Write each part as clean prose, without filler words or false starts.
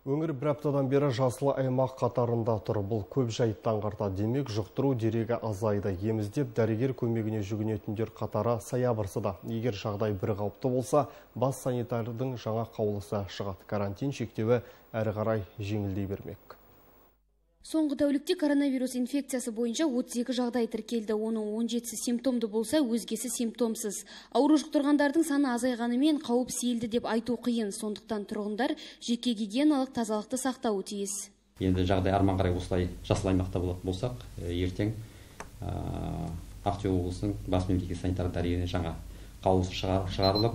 Өңір бір аптадан бері жасыл аймақ қатарында тұр. Бұл көп жайттан қарта. Демек, жұқтыру дерегі азайды. Еміздеп дәрігер көмегіне жүгінетіндер қатары саябырсыды. Егер жағдай бір қалыпты болса, бас санитардың жаңа қаулысы шығады. Карантин шектеуі әрі қарай жеңілдей бермек. Соңғы тәулікте коронавирус инфекциясы бойынша 32 жағдай тіркелді. Оның 17-сі симптомды болса, өзгесі симптомсыз. Ауру жұқтырғандардың саны азайғанымен қауіп сейілді деп айту қиын. Сондықтан тұрғындар жеке гигиеналық тазалықты сақтауы тиіс. Енді жағдай арман қарай осылай жасыл аймақта болсақ, ертең Ақтөбе облысының бас мемлекеттік санитар дәрігеріне жаңа қаулысы шығарылып,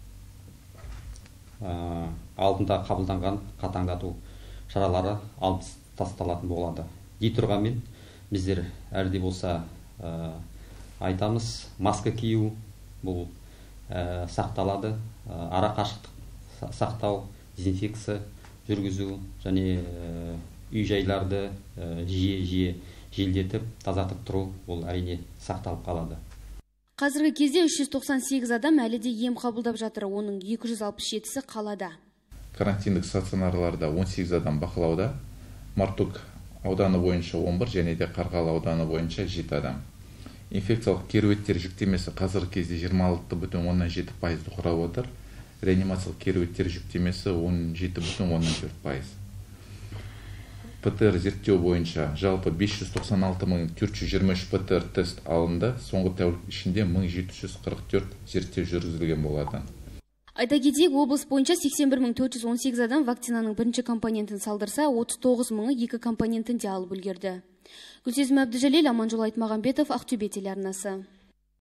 алдында қабылданған қатаңдату шаралары алып тасталатын болады. Дей тұрғанмен біздер әрде болса айтамыз, маска кию бұл сақталады, ара қашықтық сақтау, дезинфекция жүргізу және үй жайларды жиі желдетіп, тазартып тұру бұл әрине сақталып қалады. Қазіргі кезде 398 адам әлі де ем қабылдап жатыр, оның 267-сі қалада. Карантиндік стационарларда 18 адам бақылауда, Мартук ауданы бойынша 11 және де Қарғалы ауданы бойынша 7 адам. Инфекциялық кереуеттер жүктемесі қазіргі кезде 26,7% құрап отыр. Реанимациялық кереуеттер жүктемесі 17,4%. ПТР зерттеу бойынша жалпы 596,423 ПТР тест алынды. Соңғы тәулік ішінде 1744 зерттеу жүргізілген болады. Айта кетейік, облыс бойынша 81,418 адам вакцинаның бірінші компонентін салдырса, 39,000 екі компонентін де алып үлгерді. Гүлсезім Әбдіжәлел, Аманжол Айтмағамбетов, Ақтөбе телеарнасы.